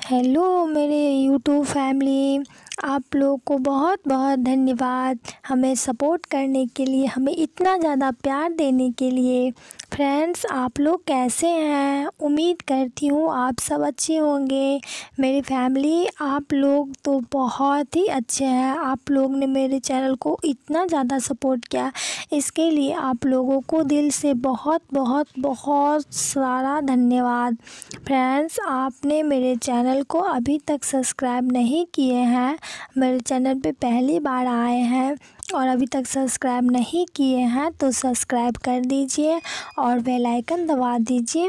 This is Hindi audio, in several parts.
हेलो मेरे यूट्यूब फैमिली, आप लोग को बहुत बहुत धन्यवाद हमें सपोर्ट करने के लिए, हमें इतना ज़्यादा प्यार देने के लिए। फ्रेंड्स, आप लोग कैसे हैं? उम्मीद करती हूँ आप सब अच्छे होंगे। मेरी फैमिली, आप लोग तो बहुत ही अच्छे हैं। आप लोग ने मेरे चैनल को इतना ज़्यादा सपोर्ट किया, इसके लिए आप लोगों को दिल से बहुत बहुत बहुत सारा धन्यवाद। फ्रेंड्स, आपने मेरे चैनल को अभी तक सब्सक्राइब नहीं किए हैं, मेरे चैनल पे पहली बार आए हैं और अभी तक सब्सक्राइब नहीं किए हैं तो सब्सक्राइब कर दीजिए और बेल आइकन दबा दीजिए,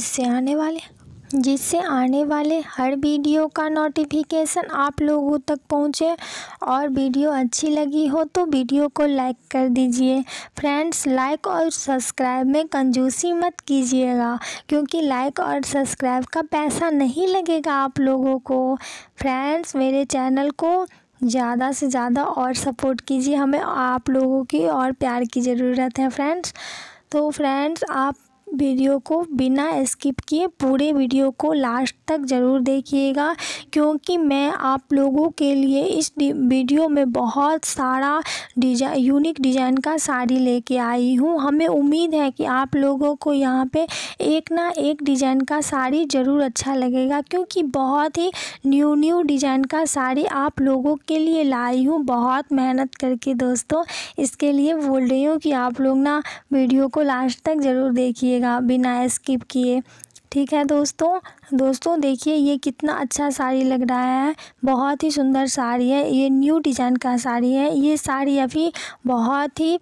जिससे आने वाले हर वीडियो का नोटिफिकेशन आप लोगों तक पहुंचे। और वीडियो अच्छी लगी हो तो वीडियो को लाइक कर दीजिए। फ्रेंड्स, लाइक और सब्सक्राइब में कंजूसी मत कीजिएगा, क्योंकि लाइक और सब्सक्राइब का पैसा नहीं लगेगा आप लोगों को। फ्रेंड्स, मेरे चैनल को ज़्यादा से ज़्यादा और सपोर्ट कीजिए, हमें आप लोगों की और प्यार की ज़रूरत है फ्रेंड्स। तो फ्रेंड्स, आप वीडियो को बिना स्किप किए पूरे वीडियो को लास्ट तक ज़रूर देखिएगा, क्योंकि मैं आप लोगों के लिए इस वीडियो में बहुत सारा यूनिक डिज़ाइन का साड़ी लेके आई हूँ। हमें उम्मीद है कि आप लोगों को यहाँ पे एक ना एक डिज़ाइन का साड़ी ज़रूर अच्छा लगेगा, क्योंकि बहुत ही न्यू डिज़ाइन का साड़ी आप लोगों के लिए लाई हूँ बहुत मेहनत करके दोस्तों। इसके लिए बोल रही हूँ कि आप लोग ना वीडियो को लास्ट तक ज़रूर देखिएगा बिना स्किप किए, ठीक है दोस्तों देखिए ये कितना अच्छा साड़ी लग रहा है, बहुत ही सुंदर साड़ी है। ये न्यू डिज़ाइन का साड़ी है। ये साड़ी अभी बहुत ही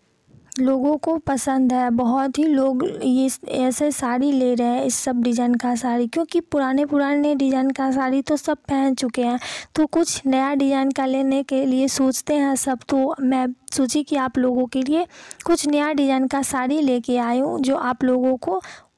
लोगों को पसंद है, बहुत ही लोग ये ऐसे साड़ी ले रहे हैं, इस सब डिज़ाइन का साड़ी, क्योंकि पुराने डिज़ाइन का साड़ी तो सब पहन चुके हैं, तो कुछ नया डिज़ाइन का लेने के लिए सोचते हैं सब। तो मैं सोची कि आप लोगों के लिए कुछ नया डिज़ाइन का साड़ी लेके आई हूँ जो आप लोगों को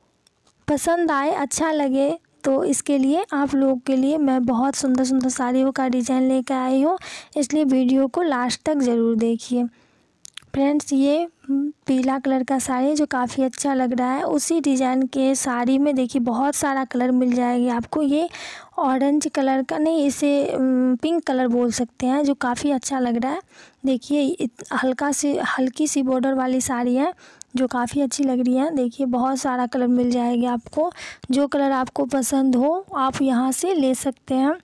पसंद आए, अच्छा लगे। तो इसके लिए आप लोगों के लिए मैं बहुत सुंदर सुंदर साड़ियों का डिज़ाइन लेकर आई हूँ, इसलिए वीडियो को लास्ट तक ज़रूर देखिए। फ्रेंड्स, ये पीला कलर का साड़ी है जो काफ़ी अच्छा लग रहा है। उसी डिज़ाइन के साड़ी में देखिए बहुत सारा कलर मिल जाएगी आपको। ये ऑरेंज कलर का नहीं, इसे पिंक कलर बोल सकते हैं, जो काफ़ी अच्छा लग रहा है। देखिए हल्की सी बॉर्डर वाली साड़ी है जो काफ़ी अच्छी लग रही है। देखिए बहुत सारा कलर मिल जाएगी आपको, जो कलर आपको पसंद हो आप यहाँ से ले सकते हैं।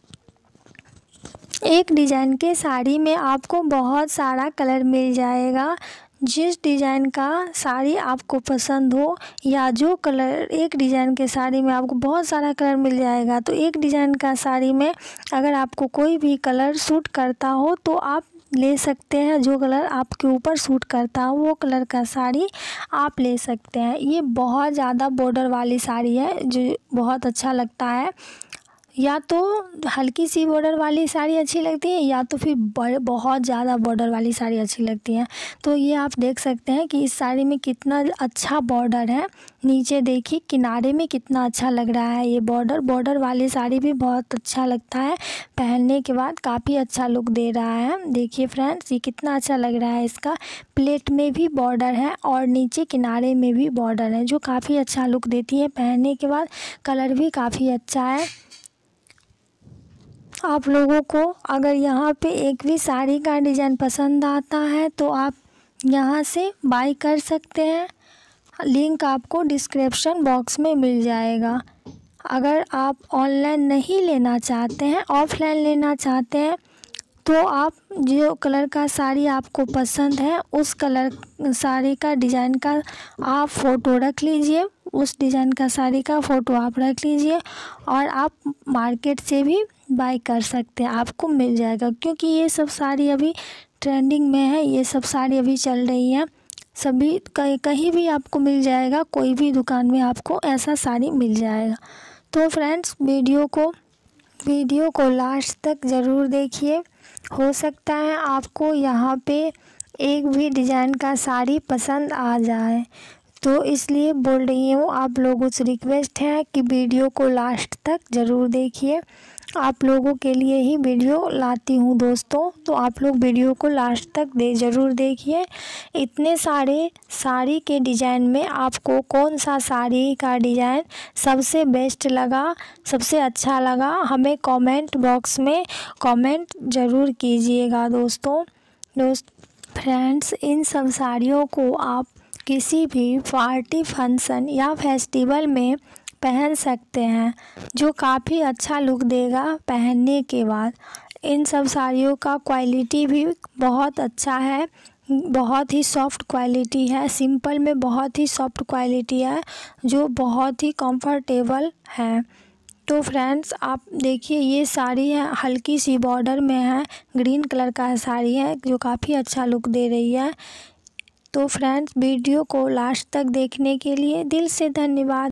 एक डिज़ाइन के साड़ी में आपको बहुत सारा कलर मिल जाएगा। जिस डिज़ाइन का साड़ी आपको पसंद हो या जो कलर, एक डिज़ाइन के साड़ी में आपको बहुत सारा कलर मिल जाएगा। तो एक डिज़ाइन का साड़ी में अगर आपको कोई भी कलर सूट करता हो तो आप ले सकते हैं, जो कलर आपके ऊपर सूट करता हो वो कलर का साड़ी आप ले सकते हैं। ये बहुत ज़्यादा बॉर्डर वाली साड़ी है जो बहुत अच्छा लगता है। या तो हल्की सी बॉर्डर वाली साड़ी अच्छी लगती है या तो फिर बहुत ज़्यादा बॉर्डर वाली साड़ी अच्छी लगती है। तो ये आप देख सकते हैं कि इस साड़ी में कितना अच्छा बॉर्डर है। नीचे देखिए किनारे में कितना अच्छा लग रहा है ये बॉर्डर वाली साड़ी भी बहुत अच्छा लगता है, पहनने के बाद काफ़ी अच्छा लुक दे रहा है। देखिए फ्रेंड्स, ये कितना अच्छा लग रहा है। इसका प्लेट में भी बॉर्डर है और नीचे किनारे में भी बॉर्डर है, जो काफ़ी अच्छा लुक देती है पहनने के बाद। कलर भी काफ़ी अच्छा है। आप लोगों को अगर यहाँ पे एक भी साड़ी का डिज़ाइन पसंद आता है तो आप यहाँ से बाय कर सकते हैं। लिंक आपको डिस्क्रिप्शन बॉक्स में मिल जाएगा। अगर आप ऑनलाइन नहीं लेना चाहते हैं, ऑफलाइन लेना चाहते हैं, तो आप जो कलर का साड़ी आपको पसंद है उस कलर साड़ी का डिज़ाइन का आप फ़ोटो रख लीजिए, उस डिज़ाइन का साड़ी का फ़ोटो आप रख लीजिए और आप मार्केट से भी बाय कर सकते हैं, आपको मिल जाएगा। क्योंकि ये सब साड़ी अभी ट्रेंडिंग में है, ये सब साड़ी अभी चल रही है, सभी कहीं भी आपको मिल जाएगा, कोई भी दुकान में आपको ऐसा साड़ी मिल जाएगा। तो फ्रेंड्स, वीडियो को लास्ट तक ज़रूर देखिए। हो सकता है आपको यहाँ पे एक भी डिज़ाइन का साड़ी पसंद आ जाए। तो इसलिए बोल रही हूँ, आप लोगों से रिक्वेस्ट है कि वीडियो को लास्ट तक ज़रूर देखिए। आप लोगों के लिए ही वीडियो लाती हूँ दोस्तों, तो आप लोग वीडियो को लास्ट तक ज़रूर देखिए। इतने सारे साड़ी के डिज़ाइन में आपको कौन सा साड़ी का डिज़ाइन सबसे बेस्ट लगा, सबसे अच्छा लगा, हमें कमेंट बॉक्स में कमेंट ज़रूर कीजिएगा दोस्तों। फ्रेंड्स, इन सब साड़ियों को आप किसी भी पार्टी फंक्शन या फेस्टिवल में पहन सकते हैं, जो काफ़ी अच्छा लुक देगा पहनने के बाद। इन सब साड़ियों का क्वालिटी भी बहुत अच्छा है, बहुत ही सॉफ्ट क्वालिटी है, सिंपल में बहुत ही सॉफ्ट क्वालिटी है, जो बहुत ही कंफर्टेबल है। तो फ्रेंड्स, आप देखिए, ये साड़ी है, हल्की सी बॉर्डर में है, ग्रीन कलर का साड़ी है, जो काफ़ी अच्छा लुक दे रही है। तो फ्रेंड्स, वीडियो को लास्ट तक देखने के लिए दिल से धन्यवाद।